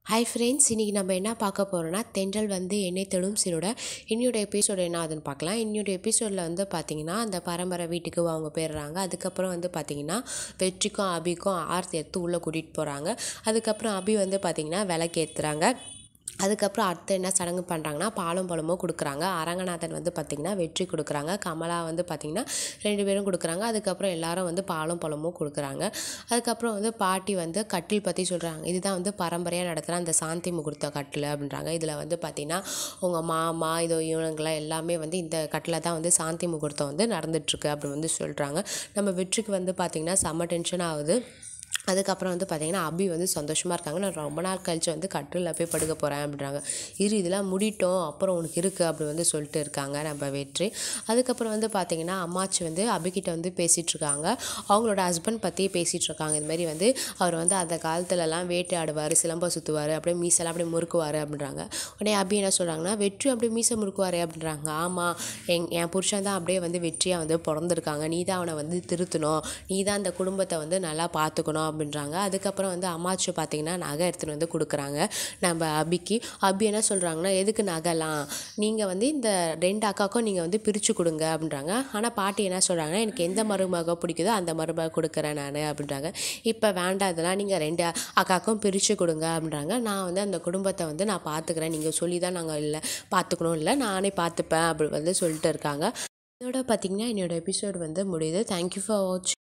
Hi friends, இன்றைக்கி நம்ம என்ன பார்க்க போகிறோன்னா தென்றல் வந்து என்னை தொடும் சீரோட இன்னொரு எபிசோடு என்ன ஆகுதுன்னு பார்க்கலாம். இன்னொரு எபிசோடில் வந்து பார்த்திங்கன்னா அந்த பரம்பரை வீட்டுக்கு அவங்க போயிடுறாங்க. அதுக்கப்புறம் வந்து பார்த்திங்கன்னா வெற்றிக்கும் அபிக்கும் ஆர்த்தி எடுத்து உள்ளே கூட்டிகிட்டு போகிறாங்க. அதுக்கப்புறம் அபி வந்து பார்த்திங்கன்னா விளக்கேற்றுறாங்க. அதுக்கப்புறம் அடுத்து என்ன சடங்கு பண்ணுறாங்கன்னா பாலும் பழமும் கொடுக்குறாங்க. அரங்கநாதன் வந்து பார்த்திங்கன்னா வெற்றி கொடுக்குறாங்க. கமலா வந்து பார்த்திங்கன்னா 2 பேரும் கொடுக்குறாங்க. அதுக்கப்புறம் எல்லாரும் வந்து பாலும் பழமும் கொடுக்குறாங்க. அதுக்கப்புறம் வந்து பாட்டி வந்து கட்டில் பற்றி சொல்கிறாங்க. இதுதான் வந்து பரம்பரையாக நடத்துகிற அந்த சாந்தி முகூர்த்த கட்டில் அப்படின்றாங்க. இதில் வந்து பார்த்திங்கன்னா உங்கள் மாமா இவனுங்களாம் எல்லாமே வந்து இந்த கட்டில் தான் வந்து சாந்தி முகூர்த்தம் வந்து நடந்துகிட்ருக்கு அப்படின்னு வந்து சொல்கிறாங்க. நம்ம வெற்றிக்கு வந்து பார்த்திங்கன்னா செம்ம டென்ஷன் ஆகுது. அதுக்கப்புறம் வந்து பார்த்திங்கன்னா அபி வந்து சந்தோஷமாக இருக்காங்க. நான் ரொம்ப நாள் கழித்து வந்து கட்டிலில் போய் படுக்க போகிறேன் அப்படின்றாங்க. இதெல்லாம் முடிட்டோம், அப்புறம் உனக்கு இருக்குது அப்படி வந்து சொல்லிட்டு இருக்காங்க நம்ம வெற்றி. அதுக்கப்புறம் வந்து பார்த்திங்கன்னா அம்மாச்சி வந்து அபிகிட்ட வந்து பேசிகிட்ருக்காங்க. அவங்களோட ஹஸ்பண்ட் பற்றி பேசிகிட்ருக்காங்க. இதுமாரி வந்து அவர் வந்து அந்த காலத்துலலாம் வேட்டையாடுவார், சிலம்பம் சுற்றுவார், அப்படியே மீசெல்லாம் அப்படியே முறுக்குவார் அப்படின்றாங்க. உடனே அபி என்ன சொல்கிறாங்கன்னா வெற்றி அப்படியே மீசை முறுக்குவார் அப்படின்றாங்க. ஆமாம், என் புருஷன் தான் அப்படியே வந்து வெற்றியாக வந்து பிறந்திருக்காங்க. நீ தான் அவனை வந்து திருத்தணும், நீ தான் அந்த குடும்பத்தை வந்து நல்லா பார்த்துக்கணும் அப்படின்றாங்க. அதுக்கப்புறம் வந்து அம்மாச்சி பார்த்திங்கன்னா நகை எடுத்துகிட்டு வந்து கொடுக்குறாங்க நம்ம அபிக்கு. அபி என்ன சொல்கிறாங்கன்னா எதுக்கு நகைலாம், நீங்கள் வந்து இந்த 2 அக்காவுக்கும் நீங்கள் வந்து பிரித்து கொடுங்க அப்படின்றாங்க. ஆனால் பாட்டி என்ன சொல்கிறாங்கன்னா எனக்கு எந்த மருமக பிடிக்குதோ அந்த மருமக கொடுக்குறேன் நான் அப்படின்றாங்க. இப்போ வேண்டாம், இதெல்லாம் நீங்கள் 2 அக்காவுக்கும் பிரித்து கொடுங்க அப்படின்றாங்க. நான் வந்து அந்த குடும்பத்தை வந்து நான் பார்த்துக்கிறேன், நீங்கள் சொல்லி தான் நாங்கள் இல்லை பார்த்துக்கணும், இல்லை நானே பார்த்துப்பேன் அப்படி வந்து சொல்லிட்டு இருக்காங்க. இதோட பார்த்திங்கன்னா என்னோடய எபிசோடு வந்து முடியுது. தேங்க்யூ ஃபார் வாட்சிங்.